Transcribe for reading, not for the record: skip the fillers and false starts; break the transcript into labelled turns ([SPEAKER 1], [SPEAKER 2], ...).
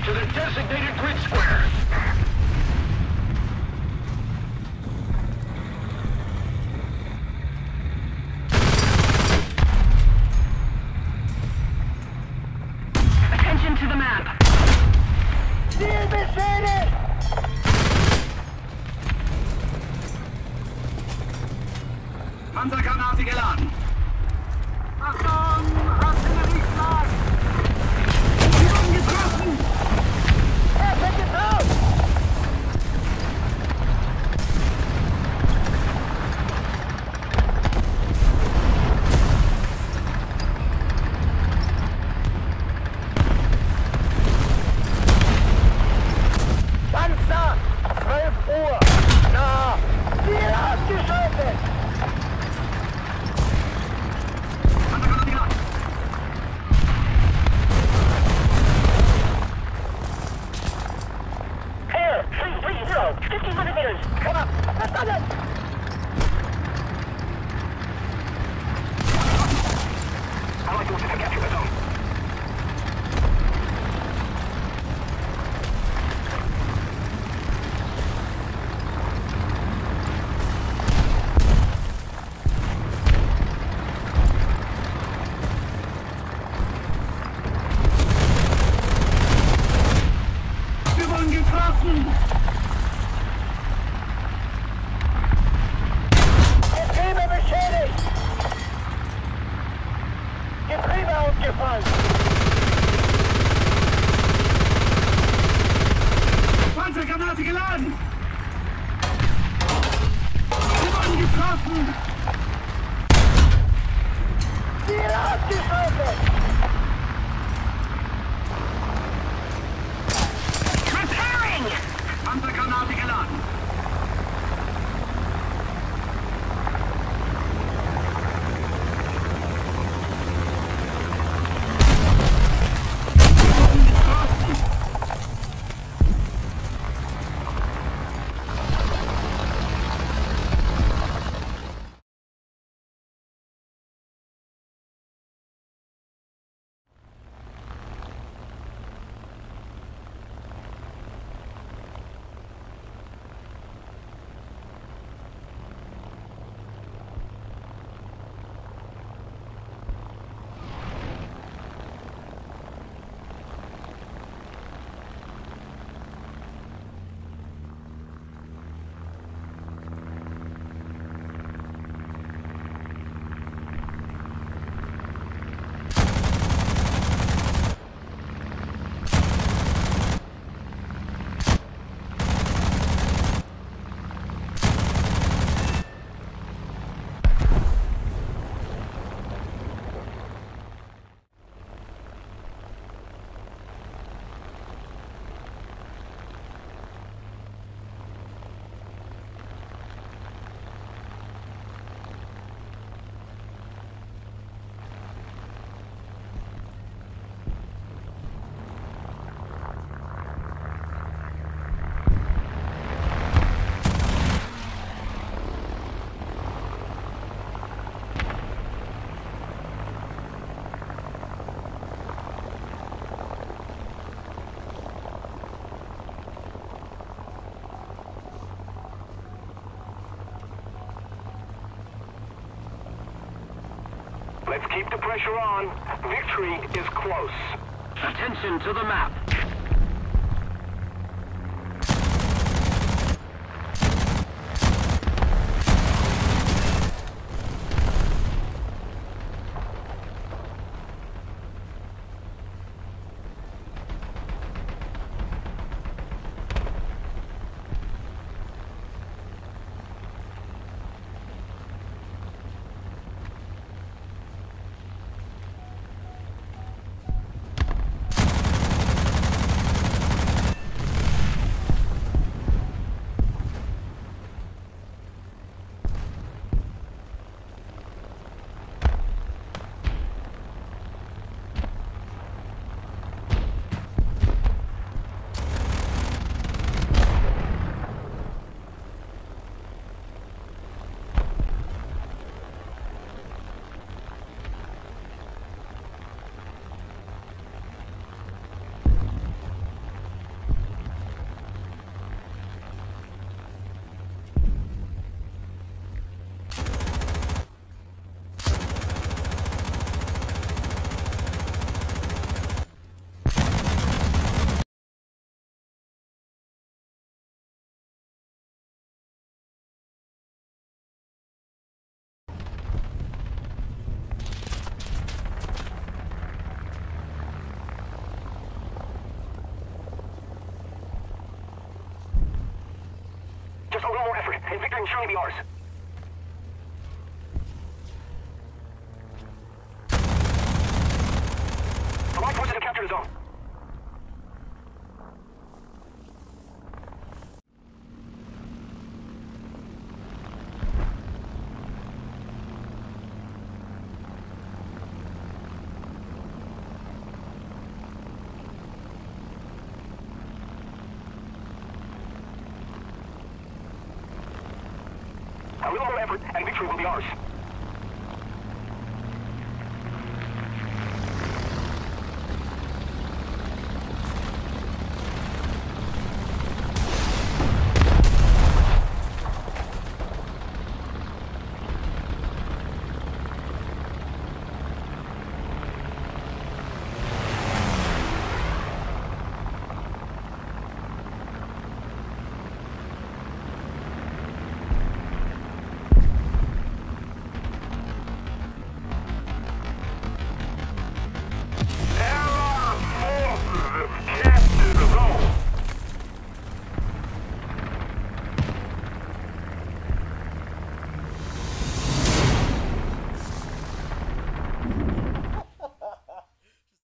[SPEAKER 1] to the designated grid square.
[SPEAKER 2] Attention to the map.
[SPEAKER 3] Ziel beschädigt!
[SPEAKER 1] Panzergranate geladen.
[SPEAKER 3] Achtung! Artillerieschlag!
[SPEAKER 1] Übung getroffen!
[SPEAKER 3] Perfekt getroffen! Panzer! 12 Uhr! Na! Ziel ausgeschaltet!
[SPEAKER 1] Panzergranate geladen.
[SPEAKER 3] Air 330, 1500 meters. Come up. Verstanden.
[SPEAKER 1] Allied forces have captured the zone. Wir wurden getroffen!
[SPEAKER 3] Getriebe beschädigt. Getriebe ausgefallen.
[SPEAKER 1] Panzergranate geladen! Wir wurden getroffen!
[SPEAKER 3] Ziel ausgeschaltet.
[SPEAKER 2] Repairing!
[SPEAKER 1] Panzergranate geladen! Let's keep the pressure on. Victory is close.
[SPEAKER 2] Attention to the map.
[SPEAKER 1] Just a little more effort, and victory will surely be ours. The Allied forces have captured a zone. A little more effort, and victory will be ours.